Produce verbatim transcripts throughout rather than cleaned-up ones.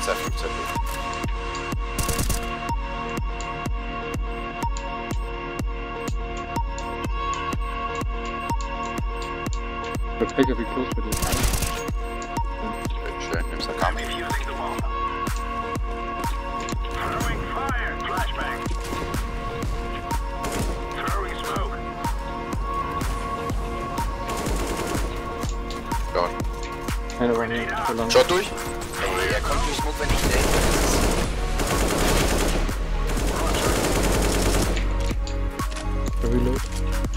zwei fünf zwei fünf. Perfekt, wie close mit dir. Schön, nimmst du Kami. Keine Running, so lang. Schaut durch! Ey, er kommt durch Smoke, wenn ich denke. Reload.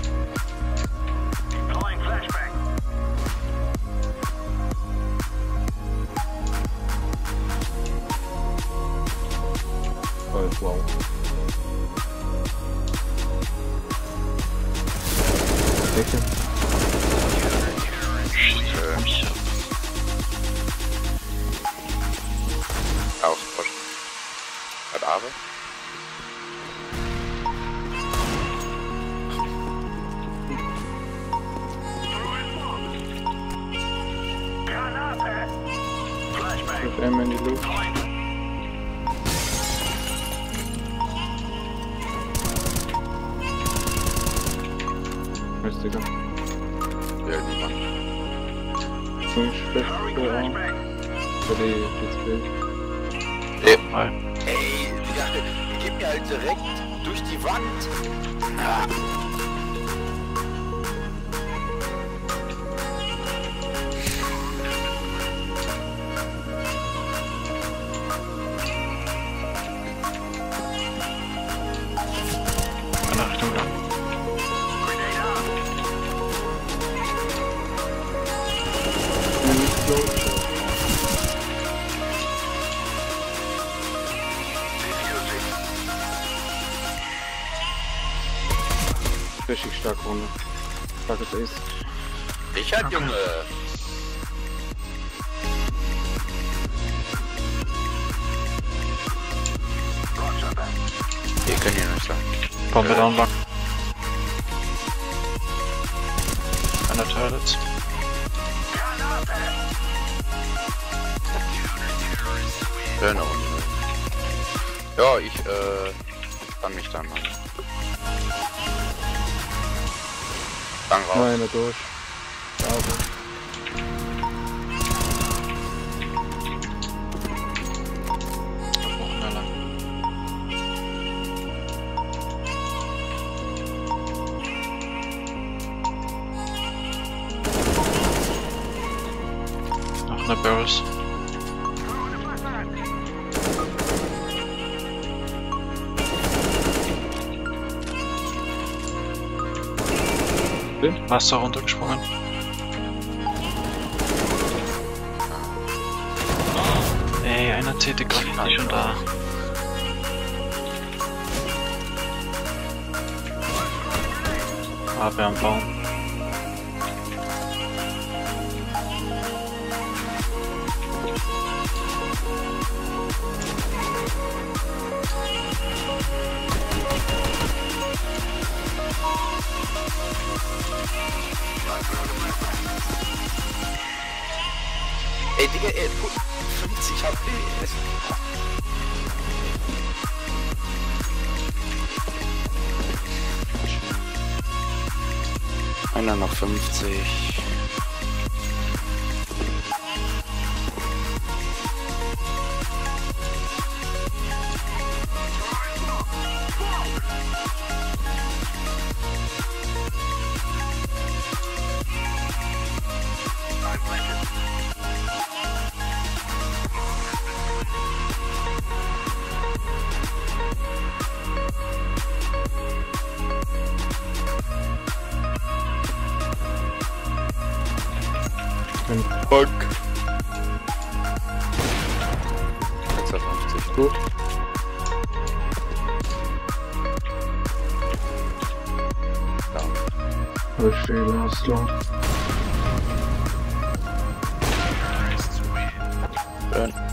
Oh, wow. Welche? Auch, hat aber. Mit einmal in die Luft. Was, Digga? Ja, niemand. So ein Schlecht für Arm. Für die P C. Ey, ey, Digga, gib mir halt direkt durch die Wand. Ah. Eine Richtung da. Richtig stark Runde. Starkes Ace. Ich halt, Junge. Wir können hier nicht lang. Bombe down lang. Einer Toilets. Ja, eine Runde. Ja, ich, äh, kann mich dann mal. Dann raus. Nein, durch. Schade. Schneller. Noch eine Barrels. Wasser runtergesprungen. Ey, einer C T gerade nicht schon da. Ah, wir am Baum. Ey, Digga, ey, fünfzig H P. Einer noch fünfzig. Fuck. sechsundfünfzig. Gut. Ja. Ich stehe last long. Schön.